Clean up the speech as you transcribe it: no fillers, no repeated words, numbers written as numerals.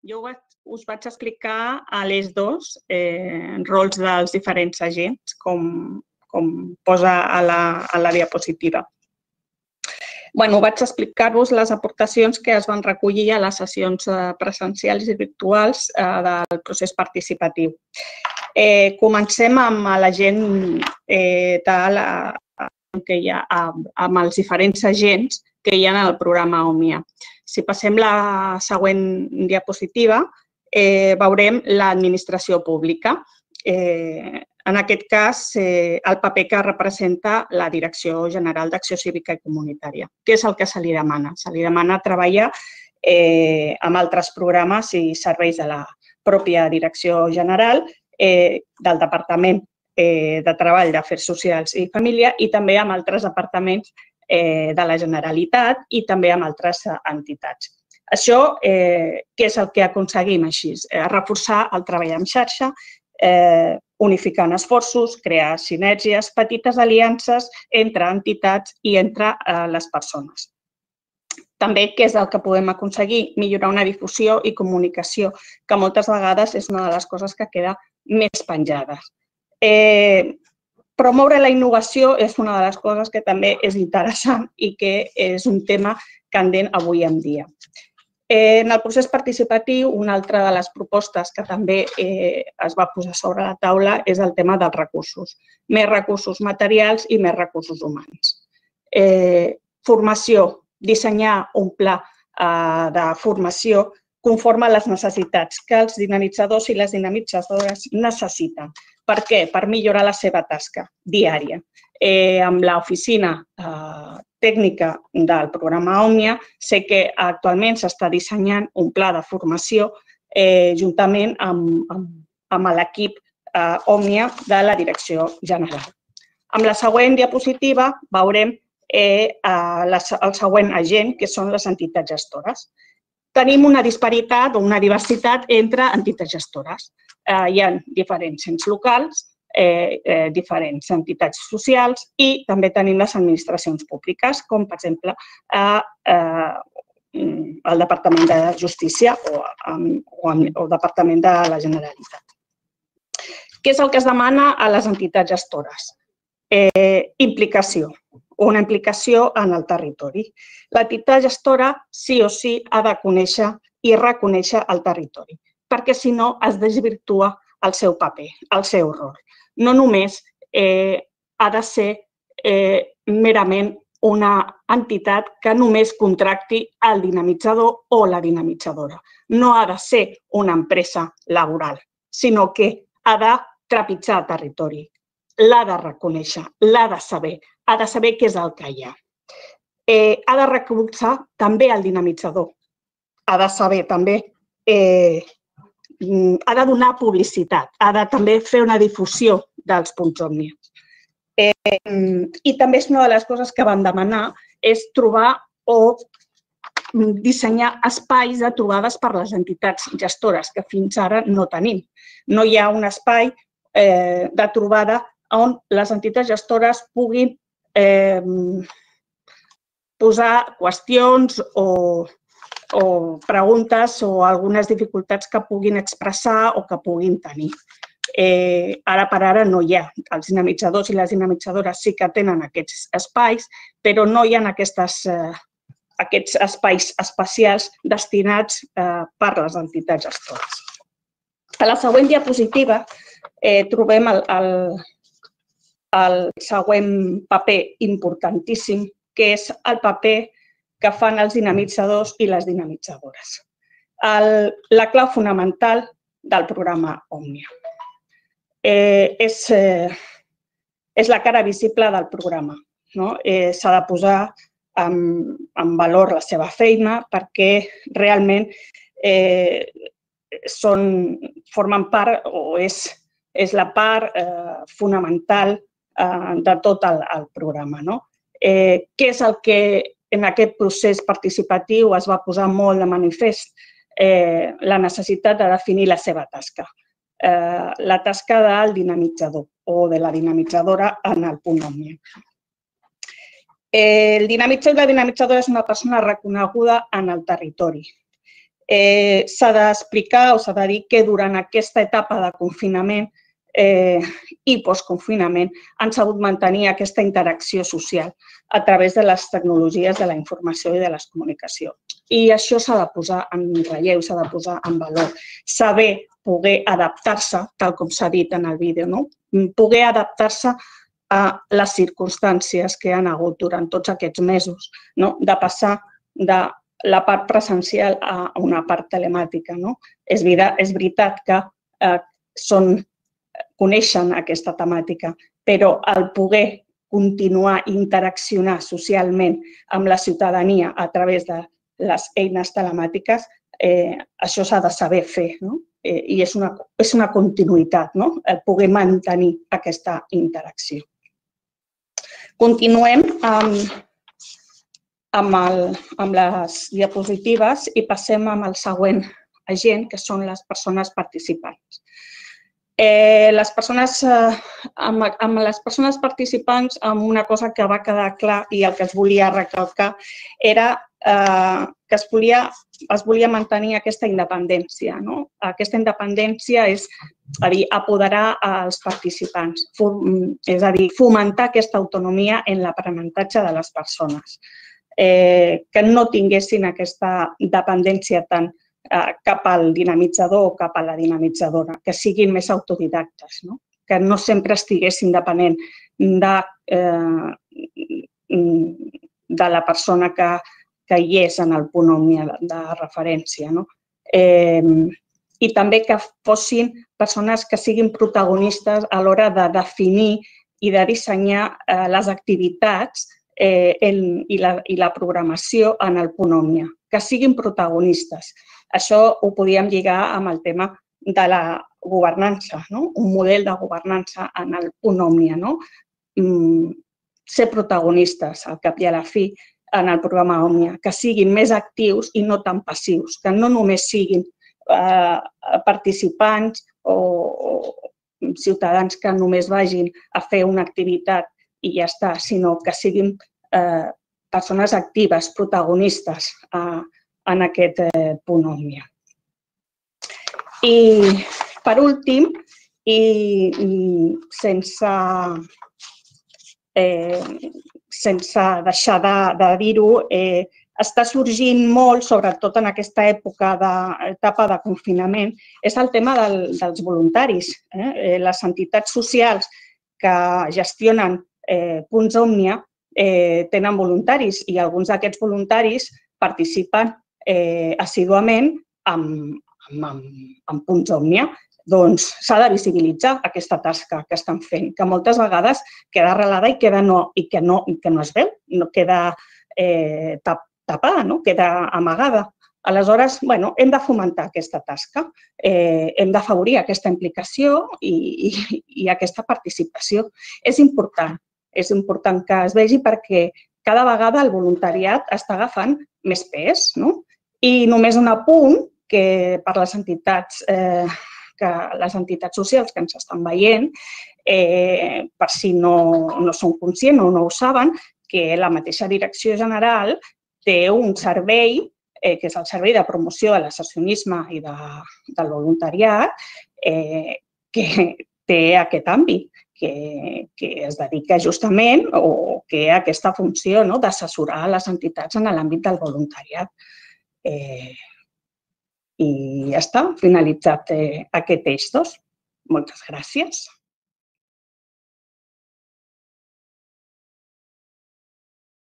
Jo us vaig explicar a l'ES 2 rols dels diferents agents, com posa a la diapositiva. Vaig explicar-vos les aportacions que es van recollir a les sessions presencials i virtuals del procés participatiu. Comencem amb l'agent amb els diferents agents que hi ha en el programa OMIA. Si passem la següent diapositiva, veurem l'administració pública. En aquest cas, el paper que representa la Direcció General d'Acció Cívica i Comunitària. Què és el que se li demana? Se li demana treballar amb altres programes i serveis de la pròpia Direcció General, del Departament de Treball, d'Afers Socials i Família i també amb altres departaments de la Generalitat i també amb altres entitats. Això, què és el que aconseguim així? Reforçar el treball en xarxa, unificant esforços, crear sinergies, petites aliances entre entitats i entre les persones. També, què és el que podem aconseguir? Millorar una difusió i comunicació, que moltes vegades és una de les coses que queda més penjades. Promoure la innovació és una de les coses que també és interessant i que és un tema candent avui en dia. En el procés participatiu, una altra de les propostes que també es va posar sobre la taula és el tema dels recursos. Més recursos materials i més recursos humans. Formació. Dissenyar un pla de formació conforme a les necessitats que els dinamitzadors i les dinamitzadores necessiten. Per què? Per millorar la seva tasca diària. Amb l'oficina tècnica del programa OMIA sé que actualment s'està dissenyant un pla de formació juntament amb l'equip OMIA de la Direcció General. Amb la següent diapositiva veurem el següent agent, que són les entitats gestores. Tenim una disparitat o una diversitat entre entitats gestores. Hi ha diferents ens locals, diferents entitats socials i també tenim les administracions públiques, com per exemple el Departament de Justícia o el Departament de la Generalitat. Què és el que es demana a les entitats gestores? Implicació, una implicació en el territori. L'entitat gestora sí o sí ha de conèixer i reconèixer el territori, perquè si no es desvirtua el seu paper, el seu rol. No només ha de ser merament una entitat que només contracti el dinamitzador o la dinamitzadora. No ha de ser una empresa laboral, sinó que ha de trepitjar el territori. L'ha de reconèixer, l'ha de saber què és el que hi ha. Ha de recolzar també el dinamitzador. Ha de saber també, ha de donar publicitat, ha de també fer una difusió dels punts OMIA. I també és una de les coses que van demanar és trobar o dissenyar espais de trobades per a les entitats gestores, que fins ara no tenim. No hi ha un espai de trobada on les entitats gestores puguin posar qüestions o preguntes o algunes dificultats que puguin expressar o que puguin tenir. Ara per ara no hi ha. Els dinamitzadors i les dinamitzadores sí que tenen aquests espais, però no hi ha aquests espais especials destinats per a les entitats gestores. A la següent diapositiva trobem el següent paper importantíssim, que és el paper que fan els dinamitzadors i les dinamitzadores. La clau fonamental del programa OMIA. És la cara visible del programa. S'ha de posar en valor la seva feina perquè realment formen part o és la part fonamental de tot el programa. Què és el que en aquest procés participatiu es va posar molt de manifest? La necessitat de definir la seva tasca. La tasca del dinamitzador o de la dinamitzadora en el punt OMIA. El dinamitzador i la dinamitzadora és una persona reconeguda en el territori. S'ha d'explicar o s'ha de dir que durant aquesta etapa de confinament i postconfinament han sabut mantenir aquesta interacció social a través de les tecnologies de la informació i de les comunicacions. I això s'ha de posar en relleu, s'ha de posar en valor. Saber poder adaptar-se, tal com s'ha dit en el vídeo, poder adaptar-se a les circumstàncies que han hagut durant tots aquests mesos, de passar de la part presencial a una part telemàtica. És veritat que coneixen aquesta temàtica, però el poder continuar i interaccionar socialment amb la ciutadania a través de les eines telemàtiques, això s'ha de saber fer i és una continuïtat, el poder mantenir aquesta interacció. Continuem amb les diapositives i passem amb el següent agent, que són les persones participants. Amb les persones participants, una cosa que va quedar clar i el que es volia recalcar era que es volia mantenir aquesta independència. Aquesta independència és a dir, apoderar els participants, és a dir, fomentar aquesta autonomia en l'aprenentatge de les persones, que no tinguessin aquesta dependència tant cap al dinamitzador o cap a la dinamitzadora, que siguin més autodidactes, que no sempre estiguessin depenent de la persona que hi és en el punt de referència. I també que fossin persones que siguin protagonistes a l'hora de definir i de dissenyar les activitats i la programació en el punt Òmnia, que siguin protagonistes. Això ho podíem lligar amb el tema de la governança, un model de governança en el punt Òmnia. Ser protagonistes, al cap i a la fi, en el programa Òmnia, que siguin més actius i no tan passius, que no només siguin participants o ciutadans que només vagin a fer una activitat i ja està, sinó que siguin persones actives, protagonistes en aquest punt Òmnia. I, per últim, i sense deixar de dir-ho, està sorgint molt, sobretot en aquesta època d'etapa de confinament, és el tema dels voluntaris. Les entitats socials que gestionen punts Òmnia tenen voluntaris i alguns d'aquests voluntaris participen assíduament en punts Òmnia. Doncs s'ha de visibilitzar aquesta tasca que estan fent, que moltes vegades queda arrelada i que no es veu, no queda tapada, queda amagada. Aleshores, hem de fomentar aquesta tasca, hem d'afavorir aquesta implicació i aquesta participació. És important que es vegi perquè cada vegada el voluntariat està agafant més pes. I només un apunt que per les entitats socials que ens estan veient, per si no són conscients o no ho saben, que la mateixa Direcció General té un servei, que és el Servei de Promoció de l'Associacionisme i del Voluntariat, que té aquest àmbit, que es dedica justament o que té aquesta funció d'assessorar les entitats en l'àmbit del voluntariat. I ja està, finalitzat aquest eix 2. Moltes gràcies.